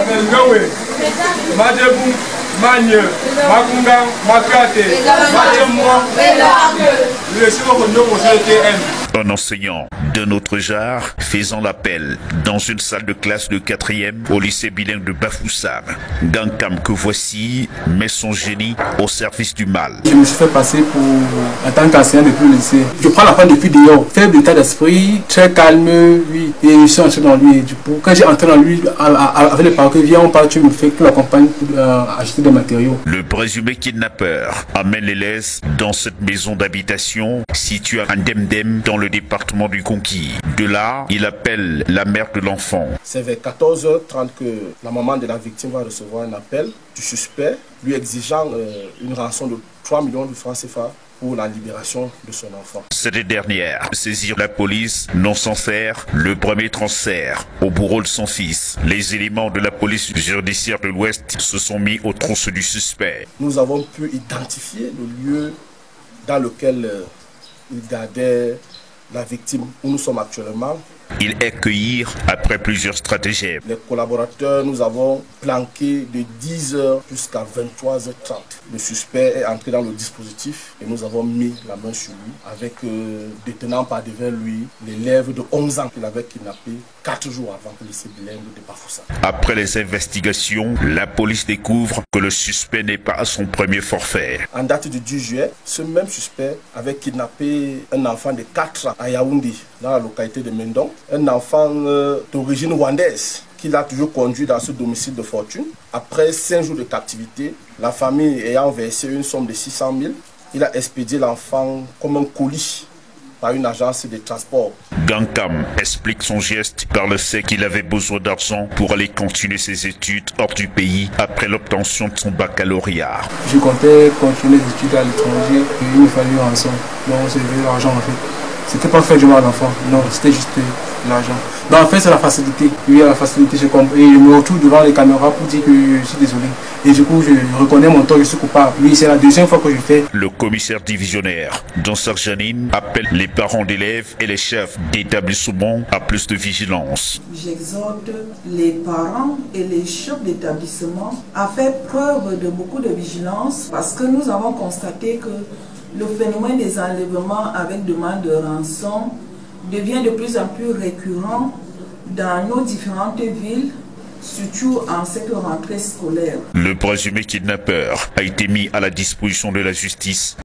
Un enseignant d'un autre genre faisant l'appel dans une salle de classe de 4e au lycée bilingue de Bafoussam. Gankam que voici met son génie au service du mal. Je me suis fait passer pour en tant qu'enseignant depuis le lycée. Je prends l'enfant depuis dehors, faible état d'esprit, très calme, oui, et je suis entré dans lui. Et du coup, quand j'ai entré dans lui avec les parents, viens, on parle, tu me fais que l'accompagne pour acheter des matériaux. Le présumé kidnappeur amène les laisses dans cette maison d'habitation située à Ndemdem dans le département du Conquis. De là, il appelle la mère de l'enfant. C'est vers 14h30 que la maman de la victime va recevoir un appel du suspect lui exigeant une rançon de 3 millions de francs CFA pour la libération de son enfant. Cette dernière saisir la police, non sans faire le premier transfert au bourreau de son fils. Les éléments de la police judiciaire de l'Ouest se sont mis aux trousses du suspect. Nous avons pu identifier le lieu dans lequel il gardait la victime où nous sommes actuellement. Ils accueillirent après plusieurs stratagèmes. Les collaborateurs, nous avons planqué de 10h jusqu'à 23h30. Le suspect est entré dans le dispositif et nous avons mis la main sur lui avec détenant par devant lui l'élève de 11 ans qu'il avait kidnappé 4 jours avant le lycée bilingue de Bafoussam. Après les investigations, la police découvre que le suspect n'est pas à son premier forfait. En date du 10 juillet, ce même suspect avait kidnappé un enfant de 4 ans à Yaoundé, dans la localité de Mendon. Un enfant d'origine rwandaise qu'il a toujours conduit dans ce domicile de fortune. Après 5 jours de captivité, la famille ayant versé une somme de 600 000, il a expédié l'enfant comme un colis par une agence de transport. Gankam explique son geste car il sait qu'il avait besoin d'argent pour aller continuer ses études hors du pays après l'obtention de son baccalauréat. Je comptais continuer les études à l'étranger et il me fallait une rançon. Donc c'est l'argent en fait. C'était pas fait du mal à l'enfant, non, c'était juste l'argent. Donc en fait c'est la facilité, oui la facilité, je comprends. Et je me retrouve devant les caméras pour dire que je suis désolé. Et du coup je reconnais mon tort, je suis coupable. Oui, c'est la deuxième fois que je fais. Le commissaire divisionnaire Dansar Janine appelle les parents d'élèves et les chefs d'établissement à plus de vigilance. J'exhorte les parents et les chefs d'établissement à faire preuve de beaucoup de vigilance parce que nous avons constaté que le phénomène des enlèvements avec demande de rançon devient de plus en plus récurrent dans nos différentes villes, surtout en cette rentrée scolaire. Le présumé kidnappeur a été mis à la disposition de la justice